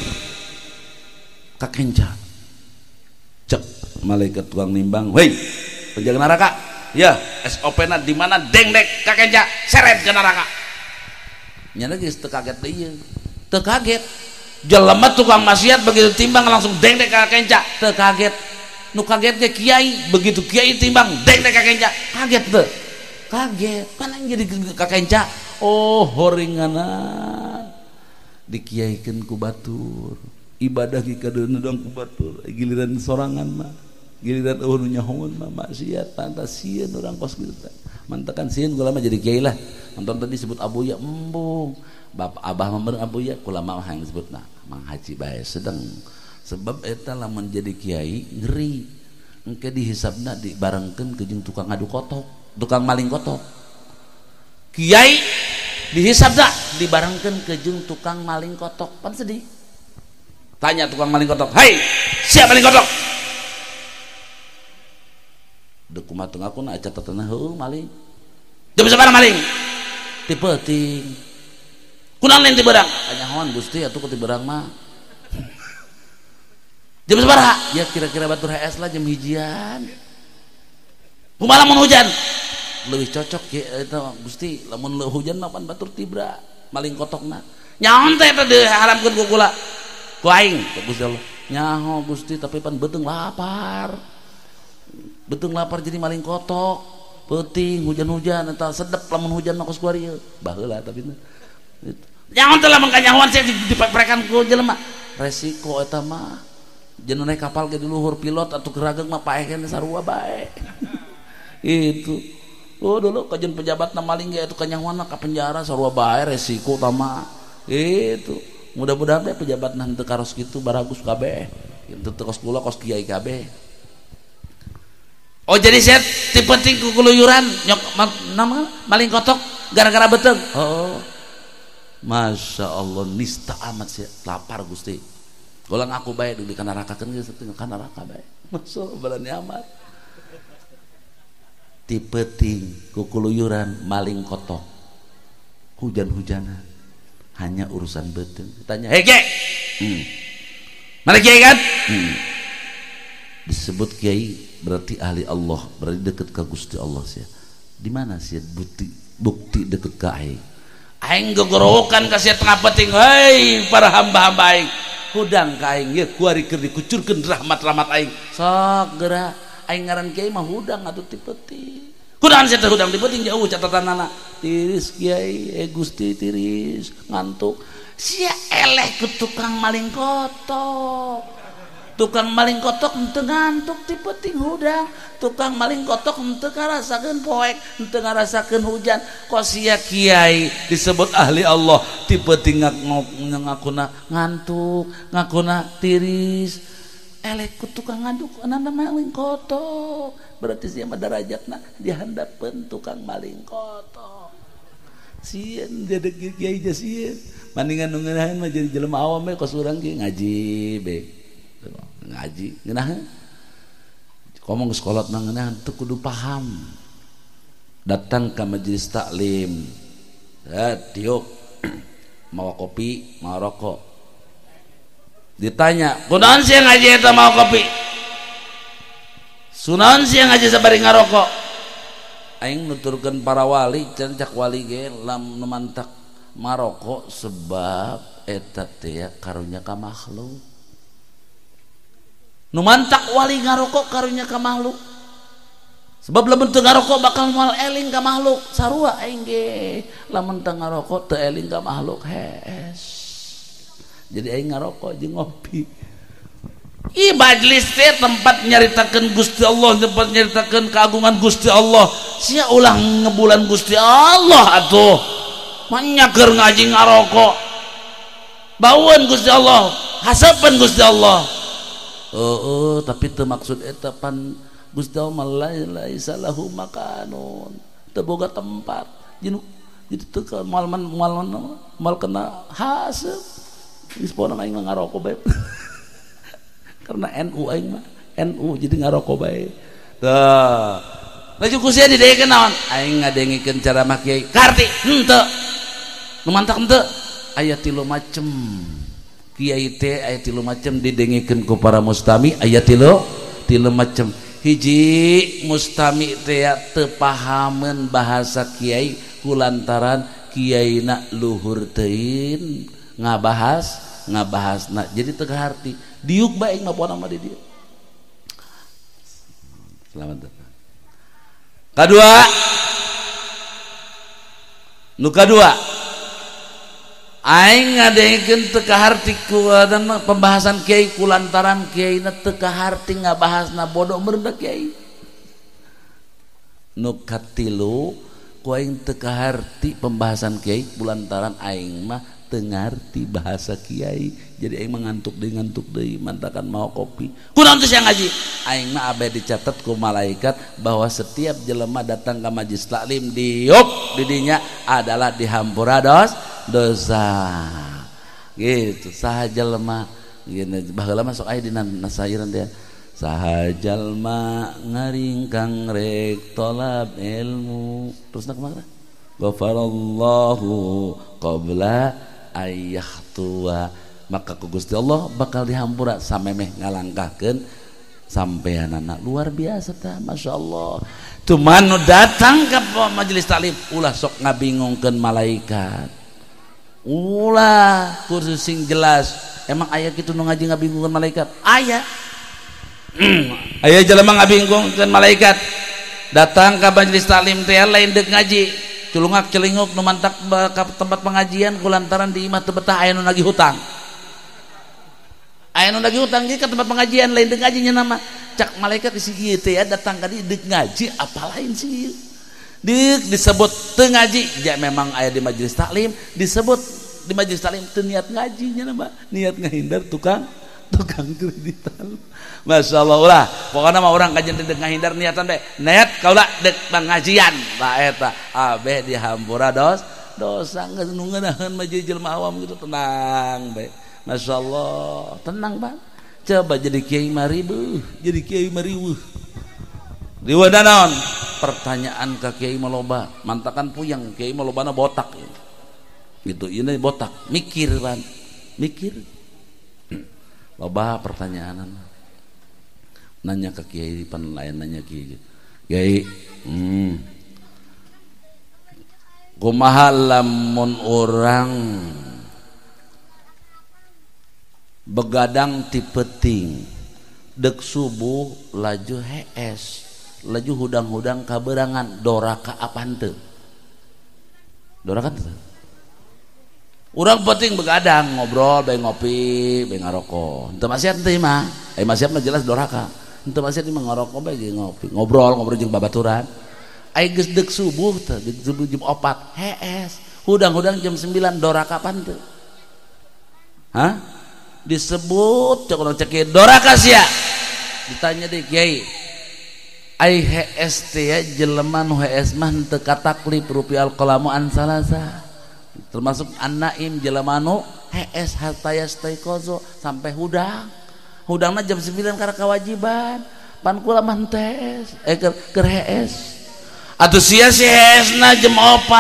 kakenca cek malaikat tukang nimbang woi penjaga neraka ya SOP-na di mana dengdek kakenca seret ke neraka nya geus teu kaget deui teu kaget jelema tukang maksiat begitu timbang langsung dengdek ka kenca teu kaget nu kaget ge kiai begitu kiai timbang dengdek ka kenca kaget teu kaget pan jadi ka kenca oh horingana dikiaikeun ku batur ibadah ki kadeuna dong ku batur giliran sorangan mah giliran eueuh nu nyahoon mah maksiat pantas sieun urang kos kitu mantakan sieun kula mah jadi kiai lah nonton tadi disebut abuya embung bapak abah mah abuya kula mah yang disebutna Mang Haji bae sedeng sebab eta lamun jadi kiai ngeri engke dihisabna dibarengkeun ke jeung tukang adu kotok tukang maling kotok kiai dihisabna dibarengkeun ke jeung tukang maling kotok pan sedih tanya tukang maling kotok hai siapa maling kotok deuk kumaha teu ngaku na catatna heuh maling teu bisa barang maling ti peuting kunaon lain ti beurang anyahoan Gusti atuh ku ti beurang mah jam sabaraha ya kira-kira batur HS lah jam hijian kumaha lamun hujan leuwih cocok ye eta Gusti lamun hujan mah pan batur tibra maling kotokna nyaon teh eta diharamkeun ku kula ku aing ku Gusti Allah nyaho Gusti tapi pan beuteung lapar jadi maling kotok peuting hujan-hujan eta sedep lamun hujan mah kos kuari baheula tapi nyaon teh lamun kanyahoan saya diprekan ku jelema resiko eta mah jeung naik kapal ge di luhur pilot atuh gerageng mah paekeun sarua bae itu oh dulu kajian pejabatna maling ge atuh kanyahoan mah ka penjara sarua bae resiko tah mah itu mudah-mudahan teh pejabatna henteu karos kitu baragus kabeh henteu kos kula kos kiai kabeh. Oh jadi saya tipe tingku keluyuran nyok nama maling kotok gara-gara beteung. Oh, masya Allah nista amat sih lapar Gusti. Golang aku baik di kana neraka kan geus teu kana neraka bae. Masya Allah balani amat. Tipe tingku keluyuran maling kotok hujan-hujanan hanya urusan beteung. Tanya, "Hei Kiai." Mana Kiai kan? Disebut Kiai berarti ahli Allah, berarti dekat ke Gusti Allah sih. Di mana sih bukti dekat ke aing? Aing gogorokan ka sia tengah peting, hei para hamba-hamba aing. Hudang ka aing ye kuari keur dikucurkeun rahmat-rahmat aing. Sok geura aing ngaran Kiai mah hudang atuh ti peuting. kunaon sia teh hudang di penting jauh catatanana tiris kiai Gusti tiris ngantuk sia eleh ke tukang maling kotok. Tukang maling kotok henteu ngantuk ti penting hudang, tukang maling kotok henteu ngarasakeun poek, henteu ngarasakeun hujan. Kok sia kiai disebut ahli Allah ti penting ngakuna ngantuk, ngakuna tiris. Elek ku tukang ngantuk anana maling kotok. Berarti sia mah derajatna di handapeun tukang maling kotok. Sieun jadi kiai ge sieun. Mandingan nu ngeunaheun mah jadi jelema awam we kos urang ge ngaji be. Ngaji ngeunaheun ngomong sekolot mah ngeunaheun teu kudu paham datang ke majelis taklim tiuk mau kopi mau rokok ditanya kunaon sia ngaji eta mau kopi sunaon sia ngaji sabari ngarokok aing nuturkeun para wali can cak wali ge lam numantak marokok sebab eta teh karunya ka makhluk. Numantak wali ngarokok karunya ka makhluk sebab lamun teu ngarokok bakal moal eling ka makhluk sarua aing ge lamun teu ngarokok teu eling ka makhluk hees jadi aing ngarokok jeung ngopi ih majlis teh tempat nyaritakeun Gusti Allah tempat nyaritakeun keagungan Gusti Allah sia ulah ngebulan Gusti Allah atuh manya keur ngaji ngarokok baueun Gusti Allah hasepeun Gusti Allah. Tapi teu maksud eta pan Gusti Allah laisa lahu makanun teu boga tempat jadi teu mal kena haseup geus pona aing ngarokok bae karena NU aing mah NU jadi ngarokok bae tah laju ku sia didegekeun naon aing ngadengikeun ceramah kiai karti henteu nu mantak henteu aya 3 macem kiai teh aya 3 macam didengikeun ku para mustami aya 3 macam hiji mustami teh teu pahameun bahasa kiai kulantaran kiaina luhur teuing ngabahasna jadi teu kaharti diuk bae mah poana mah di dieu selamat kadua aing ngadengkeun teu kaharti ku pembahasan kiai kulantaran kiaina teu kaharti ngabahasna bodoh meureudak kiai. Nu katilu ku aing teu kaharti pembahasan kiai kulantaran aing mah teu ngarti bahasa kiai. Jadi aing ngantuk deui mantakan mau kopi. Kunaon teh sia ngaji? Aing mah abeh dicatat ku malaikat bahwa setiap jelema datang ke majelis taklim diuk di dinya adalah dihampura dosa gitu saha jalma gini baheula mah sok aya dina nasairan teh saha jalma ngaringkang rek tolab ilmu terusna kumaha ghafarallahu qabla ayyahtuwa maka ku Gusti Allah bakal dihampura samemeh ngalangkahkeun sampeanana luar biasa tah masyaallah cuman nu datang ka majelis taklim ulah sok ngabingungkeun malaikat ulah kursus sing jelas emang aya kitu nu ngaji ngabingungkeun malaikat aya aya jelema ngabingungkeun malaikat datang ka majelis taklim teh lain deuk ngaji culungak celinguk nu mantak ka tempat pengajian kulantaran di imah teu betah aya nu nagih hutang jadi ka tempat pengajian lain deuk ngaji nya nama cak malaikat si ieu teh datang ka dieu deuk ngaji apa lain sih disebut teu ngaji ya memang aya di majelis taklim disebut di majelis taklim teu niat ngajinya nama niat ngahindar tukang kreditan masyaallah ulah pokona mah urang kajen deuk ngahindar niatan bae niat kaula deuk pengajian lah eta abeh dihampura dosa geus nu ngeunaheun mah jelema awam gitu tenang bae masyaallah tenang bang coba jadi kiai maribuh jadi kiai mariweuh diwana naon pertanyaan ka kiai mah loba mantakan puyang kiai mah lobana botak gitu ini botak mikir loba pertanyaan nanya ke kiai pan lain nanya kiai kumaha lamun orang begadang ti peuting dek subuh laju hees laju hudang-hudang kaberangan doraka apa henteu doraka teu urang penting begadang ngobrol bae ngopi bae ngaroko henteu maksiat teh mah maksiat mah jelas doraka henteu maksiat mah ngaroko bae ngopi ngobrol jeung babaturan ai geus deuk subuh teh deuk jam 4 hees hudang-hudang jam 9 doraka apa henteu disebut cek orang cek doraka sia ditanya deh kiai ai HS teh ya jelema nu HS mah teu kataklif rupiah alqalamu an salasa termasuk an-naim jelema nu HS hatta yastaiqozo sampai hudangna jam 9 karena kewajiban pan kula mah teh keur HS atuh sia si HS na jam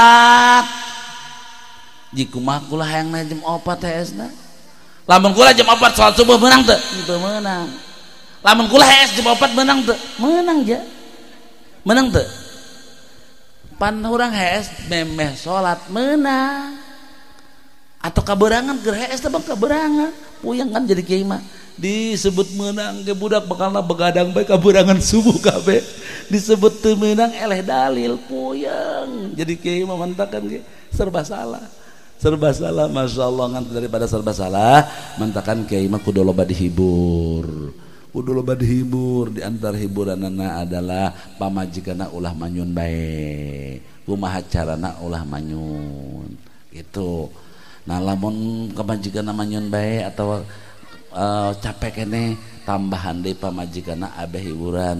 4 jiku mah kula hayangna jam 4 HS na lamun kula jam 4 salat subuh menang teu teu menang lamun kula HS jam 4 menang teu menang ja menang teu pan urang HS memeh salat menang atau kaberangan keur HS teh bang kaberangan puyeng kan jadi kiai mah disebut menang ke budak bakalna begadang bae kaberangan subuh kabeh disebut teu menang eleh dalil puyeng jadi kiai mah mantakan ge serba salah Masya Allah ngan daripada serba salah mantakan kiai mah kudu loba dihibur di antara hiburanana adalah pamajikanna ulah manyun bae kumaha carana ulah manyun gitu nah lamun pamajikanna manyun bae atau capek kene tambahan deui pamajikanna abeh hiburan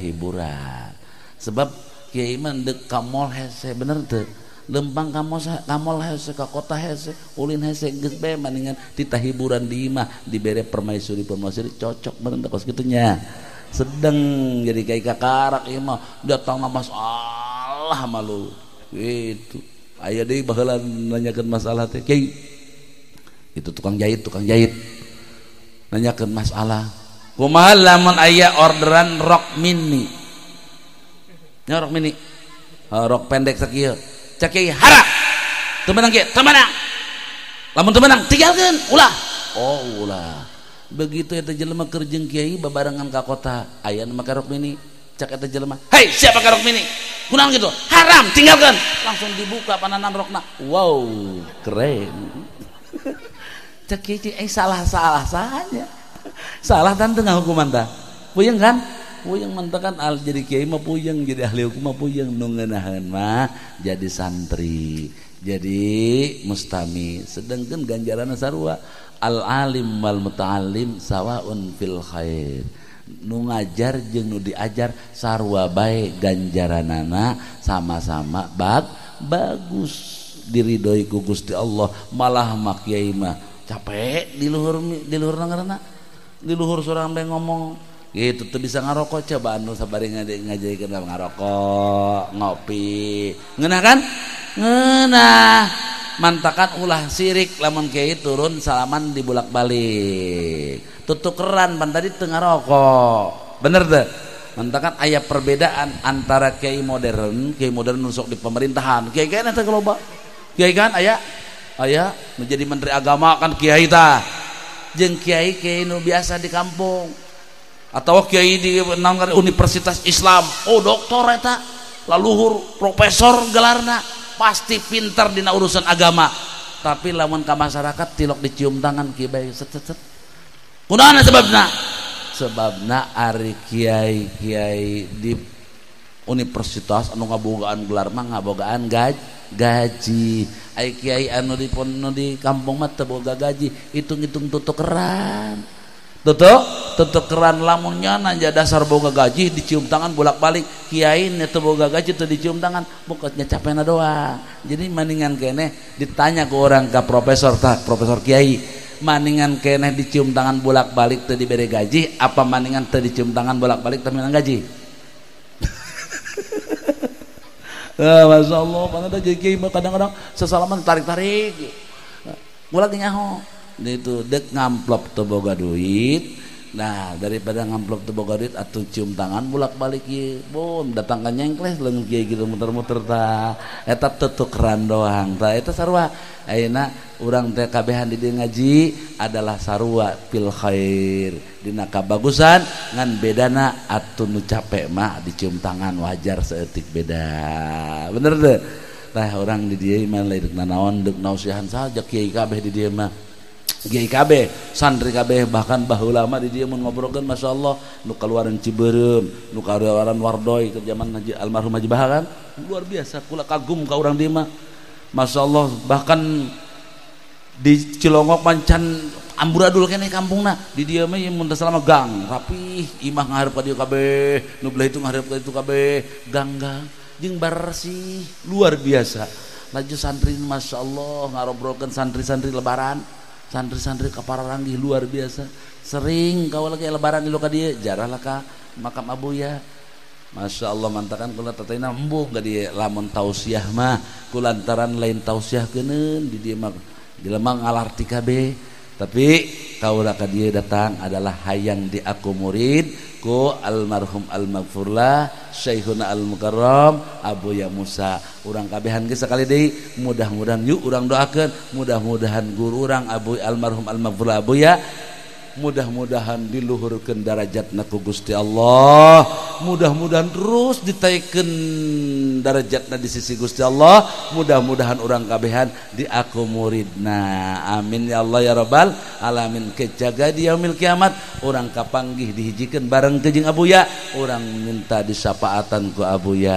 sebab kiai mah deuk ka mall hese bener teu lempang kamol hese ka kota hese ulin hese geus bae maningan titah hiburan di imah dibere permaisuri cocok bener kos kitu nya sedeng jadi kayak kakarak ieu mah datang masalah malu gitu aya deui baheula nanyakeun masalah teh kiai itu tukang jahit nanyakeun masalah kumaha lamun aya orderan rok mini nya rok mini rok pendek sakieu caki harap temenang kieu temenang lamun temenang tinggalkeun ulah begitu eta jelema keur jeung kiai babarengan ka kota aya nu make rok mini cak eta jelema hei siapa make rok mini kunaon gitu haram tinggalkeun langsung dibuka pananan rokna wow keren cak kiai salah saja salah tan teu ngahukuman tah puyeng kan puyeng mentakan al jadi kiai mah puyeng jadi ahli hukum mah puyeng nu ngeunaheun mah jadi santri jadi mustami sedengkeun ganjaranna sarua al alim wal muta'allim sawaun fil khair nu ngajar jeung nu diajar sarua bae ganjaranana sama-sama bagus diridhoi ku Gusti Allah malah mah kiai mah capek di luhur ngaranna di luhur surang bae ngomong gitu tuh bisa ngarokok coba anu sabari ngajaikeun ngarokok ngopi ngeunah kan ngeunah mantakan ulah sirik lamun kiai turun salaman dibulak-balik tutukeran pan tadi teu ngarokok bener teu mantakan aya perbedaan antara kiai modern nu sok di pemerintahan kiai kan teh loba kiai kan aya menjadi menteri agama kan kiai tah jeung kiai nu biasa di kampung atau kiai di Universitas Islam doktor eta laluhur profesor gelarna pasti pintar dina urusan agama tapi lamun ka masyarakat tilok dicium tangan kiai bae set kunaon sebabna ari kiai di universitas anu ngabogaan gelar mah ngabogaan gaji ai kiai anu di kampung mah teu boga gaji hitung-hitung tutukeran keran lamunnya nanya dasar boga gaji dicium tangan bolak-balik kiai teu boga gaji teu dicium tangan pokoknya capena doang jadi maningan keneh ditanya ke orang ke profesor kiai maningan keneh dicium tangan bolak-balik teu dibere gaji apa maningan teu dicium tangan bolak-balik teu menang gaji Masya Allah panggata jadi kiai kadang-kadang sesalaman tarik-tarik gua lagi nyaho itu dek ngamplop teu boga duit Nah daripada ngamplok teu boga duit atuh cium tangan bolak-balik ieu bom datang ka nyengkles leung kieu gitu muter-muter tah eta tutukeran doang tah eta sarua ayeuna urang teh kabehan di dieu ngaji adalah sarua fil khair dina kabagusan ngan bedana atuh nu capek mah dicium tangan wajar saeutik beda bener teu tah urang di dieu mah lain nanaon deuk nausihan saja kiai kabeh di dieu mah kiai kabeh santri kabeh bahkan baheula mah di dieu mun ngobrolkeun masyaallah nu kaluaran Ciberem nu kaluaran Wardoy ke zaman Haji almarhum Haji Baha kan luar biasa kula kagum ka urang dieu mah masyaallah bahkan di Cilongok mancan amburadul keneh kampungna di dieu mah mun teu salah mah gang rapih imah ngaharep ka dieu kabeh nu belah itu ngaharep ka itu kabeh gang-gang jeung bersih luar biasa laju santri masyaallah ngarobrolkeun santri-santri lebaran santri-santri kapararanggih luar biasa sering kawal lagi lebaran di loka dia jarah lah ka makam abuya Masya Allah mantakan kula tataina embuh ka dia lamun tausiah mah kulantaran lain tausiah keuneun di dia mah jelema ngalarti kabeh tapi kaula ka dia datang adalah hayang diakomodir ku almarhum al-maghfurlah Syekhuna al-mukarram Abuya Musa urang kabehan ge sakali deui mudah-mudahan yuk urang doakeun mudah-mudahan guru urang Abu almarhum al-maghfurlah Abuya mudah-mudahan diluhurkeun darajatna ku Gusti Allah mudah-mudahan terus ditaikeun darajatna di sisi Gusti Allah mudah-mudahan urang kabehan diakomuridna amin ya Allah ya rabbal alamin kejaga di yaumil kiamat urang kapanggih dihijikeun bareng teu jeung Abuya urang minta disafaatan ku Abuya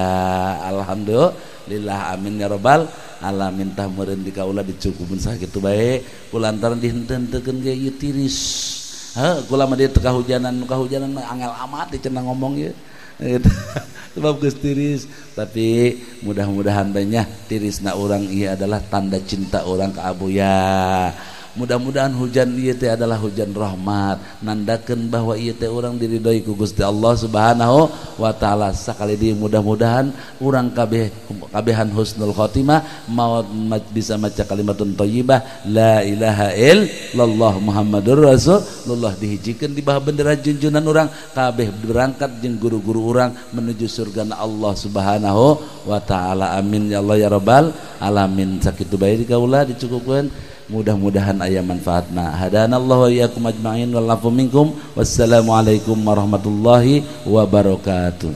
alhamdulillah amin ya rabbal alamin tah meureun di kaula dicukupkeun sakitu bae kulantaran dihenteu-henteukeun ge ieu tiris kula mah dia kahujanan mah angel amat dicenah ngomong ya gitu. Sebab geus tiris tapi mudah-mudahan banyak tirisna urang ieu adalah tanda cinta urang ka Abuya mudah-mudahan hujan ieu teh adalah hujan rahmat nandakeun bahwa ieu teh urang diridhoi ku Gusti Allah Subhanahu wa taala sakali deui mudah-mudahan urang kabehan husnul khotimah maut bisa maca kalimatun thayyibah la ilaha illallah Muhammadur Rasulullah dihijikeun di bawah bendera junjunan urang kabeh berangkat jeung guru-guru urang menuju surgana Allah Subhanahu wa taala amin ya Allah ya rabbal alamin sakitu bae di kaula dicukupkeun mudah-mudahan aya manfaatna hadanallahu wa iyyakum ajmain wallahu minkum wassalamualaikum warahmatullahi wabarakatuh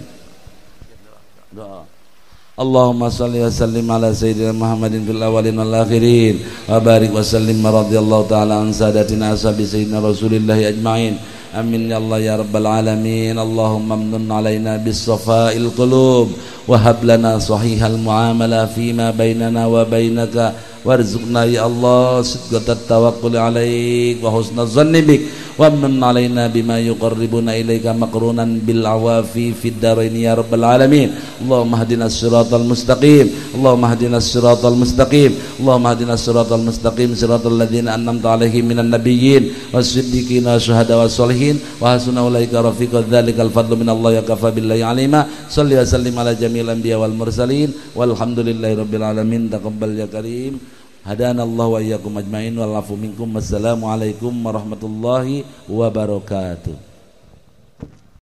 doa Allahumma salli wa sallim ala sayyidina Muhammadin fil awwalin wal akhirin wa barik wa sallim radhiyallahu ta'ala an sadatina ashabi sayyidina rasulillahi ajmain amin ya Allah ya rabbal alamin Allahumma amnun alaina bis safa'il qulub wa hab lana sahihal muamalah fima bainana wa bainaka warzuqna ya Allah sidqat tawakkul alaik wa husnaz zanni bik wa amnun alaina bima yuqarribuna ilaika maqrunan bil awafi fid darain ya rabbal alamin Allahumma hdinas siratal mustaqim Allahumma hdinas siratal mustaqim Allahumma hdinas siratal mustaqim siratal ladzina an'amta alaihim minan nabiyyin was-siddiqin wasyuhada was-sholihin wa hasuna ulaika rafiqa dzalikal fadlu minallahi wa kafa billahi alima shalli wa sallim ala jamil anbiya wal mursalin walhamdulillahi rabbil alamin taqabbal ya karim hadanallahu wa iyyakum ajmain wal afu minkum wassalamu alaikum warahmatullahi wabarakatuh.